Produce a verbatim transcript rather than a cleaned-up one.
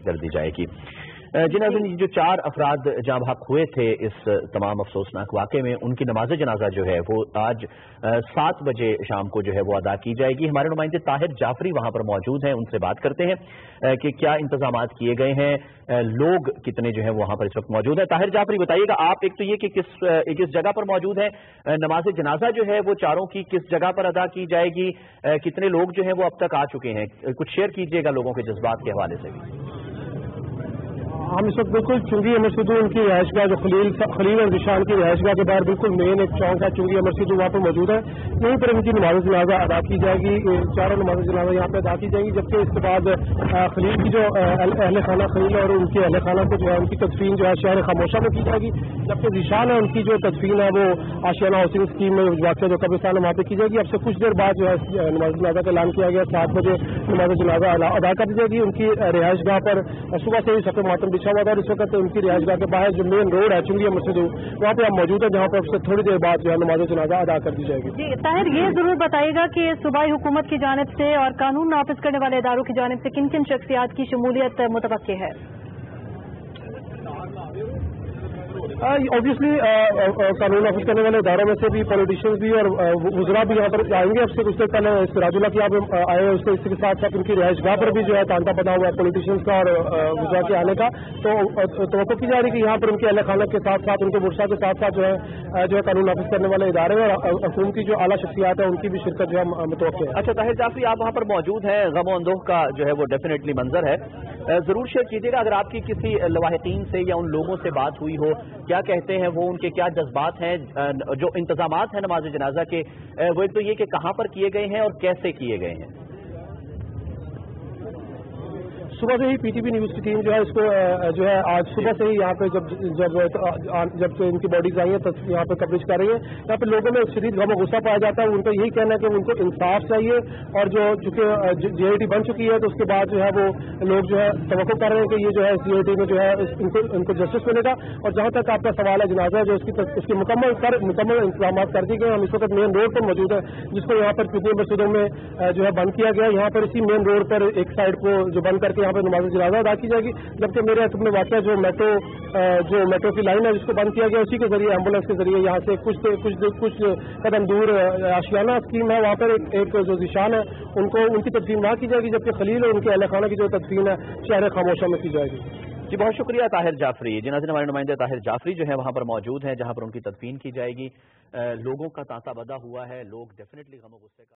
कर दी जाएगी। जी नाज़रीन, जो चार अफराद जहाँ भाग हुए थे इस तमाम अफसोसनाक वाक़े में, उनकी नमाज जनाजा जो है वो आज सात बजे शाम को जो है वो अदा की जाएगी। हमारे नुमाइंदे ताहिर जाफरी वहाँ पर मौजूद हैं, उनसे बात करते हैं कि क्या इंतजामात किए गए हैं, लोग कितने जो है वहाँ पर इस वक्त मौजूद हैं। ताहिर जाफरी, बताइएगा आप, एक तो ये कि किस किस जगह पर मौजूद है, नमाज जनाजा जो है वो चारों की किस जगह पर अदा की जाएगी, कितने लोग जो है वो अब तक आ चुके हैं, कुछ शेयर कीजिएगा लोगों के जज्बात के हवाले से भी। हम इस वक्त बिल्कुल चुंगी अमर सिद्धू उनकी रिहायशगाह जो खलील खलील और निशान की रिहायशगाह के बाहर बिल्कुल मेन एक चौक है चुंगी अमर सिद्धू, वहाँ पर मौजूद है। यहीं पर इनकी नमाज जनाजा अदा की जाएगी, चारों नमाज जनाजा यहाँ पे अदा की जाएगी। जबकि इसके बाद खलील की जो अहले खाना खलील और उनके अहले खाना को जो है उनकी तदफीन जो है शहर खामोशा में की जाएगी। जबकि निशान है उनकी जो तदफीन है वो आशियाना हाउसिंग स्कीम में वाक़ जो कब्रिस्तान है वहाँ पे की जाएगी। अब से कुछ देर बाद जो है नमाज जनाजा का ऐलान किया गया, सात बजे नमाज जनाजा अदा कर दी जाएगी। उनकी रिहायशगाह पर सुबह से ही सफ़े मातम बिछा हुआ था। इस वक्त उनकी रिहायशगाह के बाहर जो मेन रोड है चुंगी अमर सिद्धू, वहाँ पे आप मौजूद है, जहाँ पर उससे थोड़ी देर बाद जो है नमाज जनाजा अदा कर दी जाएगी। जी ताहिर, ये जरूर बताइएगा कि सूबाई हुकूमत की जानिब से और कानून नाफिज करने वाले इदारों की जानिब से किन किन शख्सियात की शमूलियत मुतवक्के है। ऑब्वियसली कानून नाफिज करने वाले इदारों में से भी पॉलिटिशियंस भी और वज़रा भी यहाँ पर आएंगे। अब से उससे पहले सिराजुल्लाह की आप आए, उसके इसके साथ साथ उनकी रिहायशगाह पर भी जो है तांता बना हुआ है पॉलिटिशियंस का और वज़रा के आने का। तो तवक्को की जा रही है कि यहाँ पर उनके अहले खाना के साथ साथ उनके वर्षा के साथ साथ जो है जो है कानून नाफिज करने वाले इदारे और हुकूमत की जो आला शख्सियात है उनकी भी शिरकत जो है मुतवक्के है। अच्छा ताहिर जाफरी, आप वहाँ पर मौजूद हैं, गम अंदोह का जो है वो डेफिनेटली मंजर है, जरूर शेयर कीजिएगा। अगर आपकी किसी लवाहिकीन से या उन लोगों से बात हुई हो, क्या कहते हैं वो, उनके क्या जज्बात हैं, जो इंतजामात हैं नमाज जनाजा के, वो एक तो ये कि कहाँ पर किए गए हैं और कैसे किए गए हैं। सुबह से ही पीटीवी न्यूज़ की टीम जो है इसको जो है आज सुबह से ही यहाँ पे जब जब जब से इनकी बॉडीज आई हैं तो यहाँ पे कवरेज कर रही है। यहाँ पे लोगों में शदीद गम गुस्सा पाया जाता है। उनका यही कहना है कि उनको इंसाफ चाहिए और जो चूंकि जेआईटी बन चुकी है तो उसके बाद जो है वो लोग जो है तवक्को कर रहे हैं कि ये जो है जेआईटी में जो है इनको इनको जस्टिस मिलेगा। और जहाँ तक आपका सवाल है जनाजा जो उसकी उसकी मुकम्मल कर मुकम्मल इंतजाम कर दिए गए। हम इस वक्त मेन रोड पर मौजूद है जिसको यहाँ पर कितनी मस्जिदों में जो है बंद किया गया। यहाँ पर इसी मेन रोड पर एक साइड को जो बंद करके यहाँ पर नमाज जनाजा अदा की जाएगी। जबकि मेरे हाथ में वाक़या जो मेट्रो जो मेट्रो की लाइन है जिसको बंद किया गया, उसी के जरिए एम्बुलेंस के जरिए यहाँ से कुछ कुछ कुछ कदम दूर आशियाना स्कीम है वहाँ पर एक, एक जो निशान है उनको उनकी तदफीन वहाँ की जाएगी। जबकि खलील और उनके अहले खाना की जो तदफीन है शहर खामोशा में की जाएगी। जी बहुत शुक्रिया ताहिर जाफरी। जी नाज़रीन, हमारे नुमाइंदे ताहिर जाफरी जो है वहाँ पर मौजूद हैं जहाँ पर उनकी तदफीन की जाएगी। लोगों का तांता बंधा हुआ है, लोग डेफिनेटली गम गुस्से का